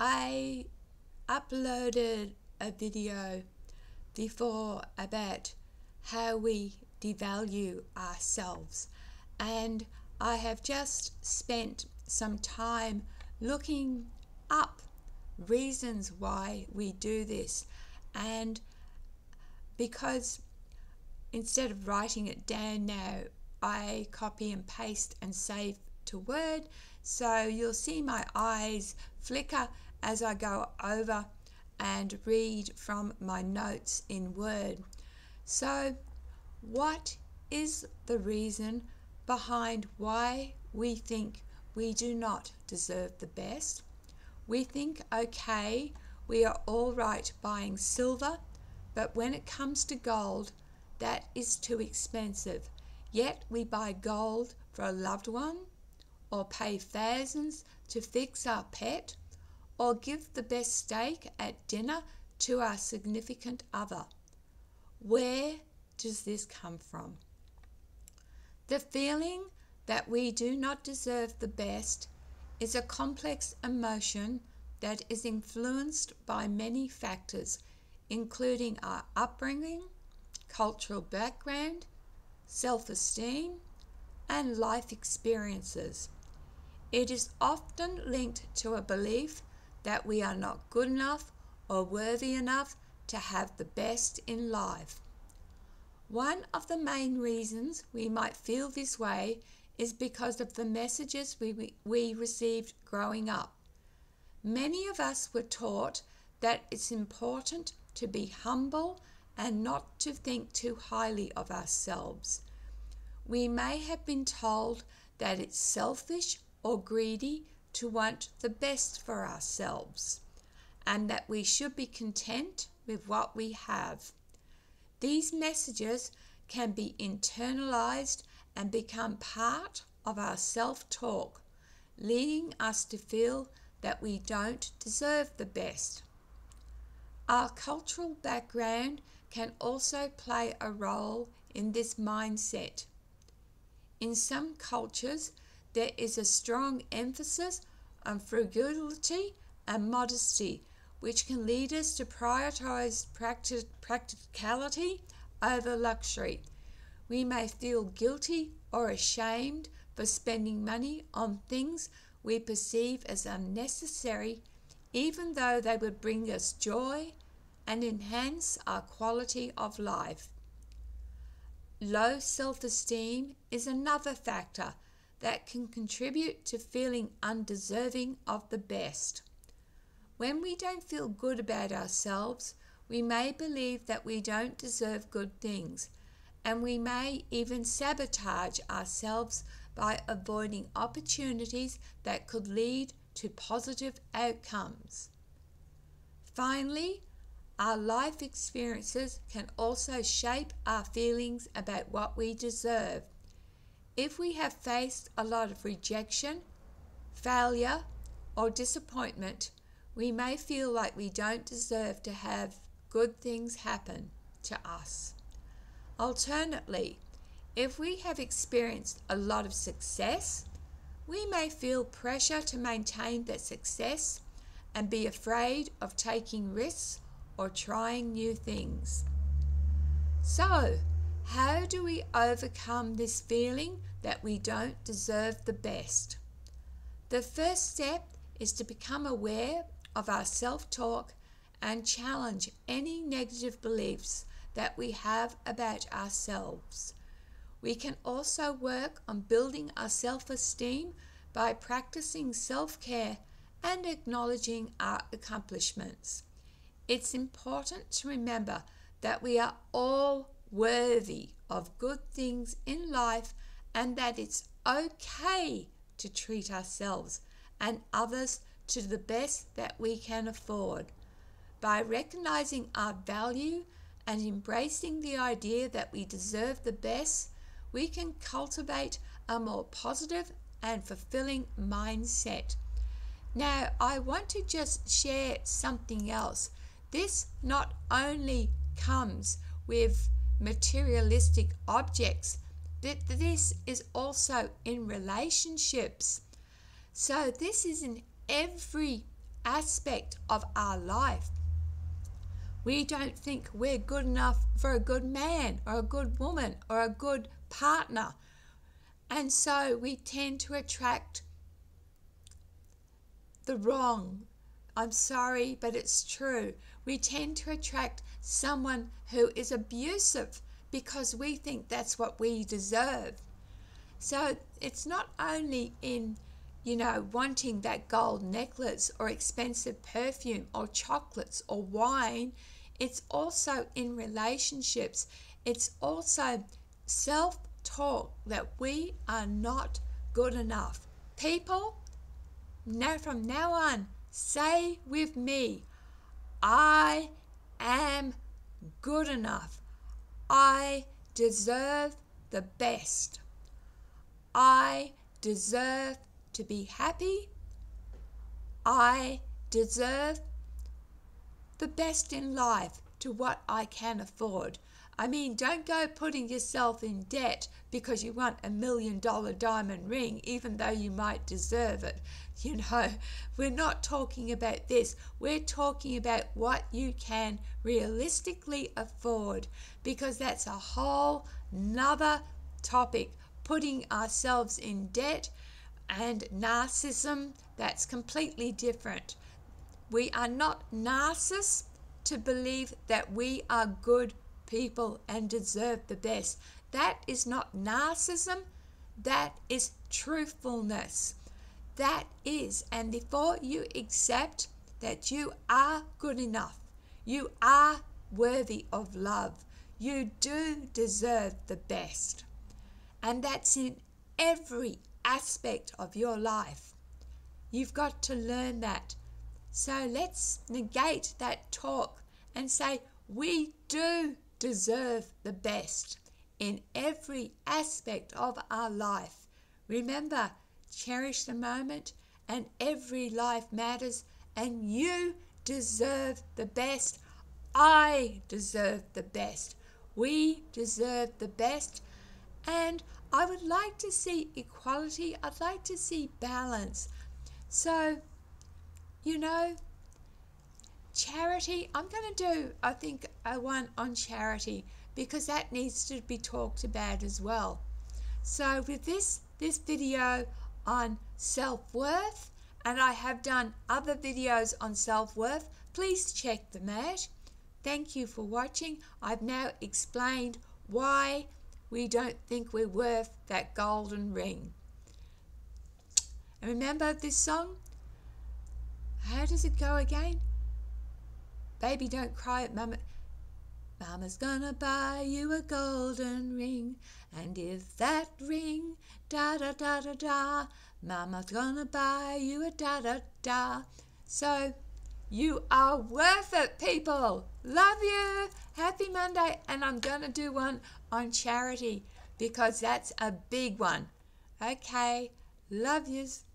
I uploaded a video before about how we devalue ourselves, and I have just spent some time looking up reasons why we do this, and because instead of writing it down now, I copy and paste and save to Word, so you'll see my eyes flicker as I go over and read from my notes in Word. So what is the reason behind why we think we do not deserve the best? We think, okay, we are all right buying silver, but when it comes to gold, that is too expensive. Yet we buy gold for a loved one, or pay thousands to fix our pet, or give the best steak at dinner to our significant other. Where does this come from? The feeling that we do not deserve the best is a complex emotion that is influenced by many factors, including our upbringing, cultural background, self-esteem, and life experiences. It is often linked to a belief that we are not good enough or worthy enough to have the best in life. One of the main reasons we might feel this way is because of the messages we received growing up. Many of us were taught that it's important to be humble and not to think too highly of ourselves. We may have been told that it's selfish or greedy to want the best for ourselves, and that we should be content with what we have. These messages can be internalized and become part of our self-talk, leading us to feel that we don't deserve the best. Our cultural background can also play a role in this mindset. In some cultures, there is a strong emphasis on frugality and modesty, which can lead us to prioritize practicality over luxury. We may feel guilty or ashamed for spending money on things we perceive as unnecessary, even though they would bring us joy and enhance our quality of life. Low self-esteem is another factor that can contribute to feeling undeserving of the best. When we don't feel good about ourselves, we may believe that we don't deserve good things, and we may even sabotage ourselves by avoiding opportunities that could lead to positive outcomes. Finally, our life experiences can also shape our feelings about what we deserve. If we have faced a lot of rejection, failure, or disappointment, we may feel like we don't deserve to have good things happen to us. Alternately, if we have experienced a lot of success, we may feel pressure to maintain that success and be afraid of taking risks or trying new things. So, how do we overcome this feeling that we don't deserve the best? The first step is to become aware of our self-talk and challenge any negative beliefs that we have about ourselves. We can also work on building our self-esteem by practicing self-care and acknowledging our accomplishments. It's important to remember that we are all worthy of good things in life, and that it's okay to treat ourselves and others to the best that we can afford. By recognizing our value and embracing the idea that we deserve the best, we can cultivate a more positive and fulfilling mindset. Now, I want to just share something else. This not only comes with materialistic objects, but this is also in relationships. So this is in every aspect of our life. We don't think we're good enough for a good man or a good woman or a good partner. And so we tend to attract the wrong. I'm sorry, but it's true. We tend to attract someone who is abusive because we think that's what we deserve. So it's not only in, wanting that gold necklace or expensive perfume or chocolates or wine. It's also in relationships. It's also self-talk that we are not good enough. People, now from now on, say with me, I am good enough. I deserve the best. I deserve to be happy. I deserve the best in life to what I can afford. I mean, don't go putting yourself in debt because you want $1 million diamond ring, even though you might deserve it. We're not talking about this. We're talking about what you can realistically afford, because that's a whole nother topic. Putting ourselves in debt and narcissism, that's completely different. We are not narcissists to believe that we are good people and deserve the best. That is not narcissism. That is truthfulness. That is, and before you accept that you are good enough, you are worthy of love, you do deserve the best. And that's in every aspect of your life. You've got to learn that. So let's negate that talk and say we do deserve the best in every aspect of our life. Remember, cherish the moment, and every life matters, and you deserve the best. I deserve the best. We deserve the best. And I would like to see equality. I'd like to see balance. So, charity, I'm going to do, I think, a one on charity, because that needs to be talked about as well. So with this video on self-worth, and I have done other videos on self-worth, please check them out. Thank you for watching. I've now explained why we don't think we're worth that golden ring. And remember this song? How does it go again? Baby, don't cry at Mama. Mama's gonna buy you a golden ring, and if that ring, da da da da da, Mama's gonna buy you a da da da. So, you are worth it, people. Love you. Happy Monday. And I'm gonna do one on charity, because that's a big one. Okay, love yous.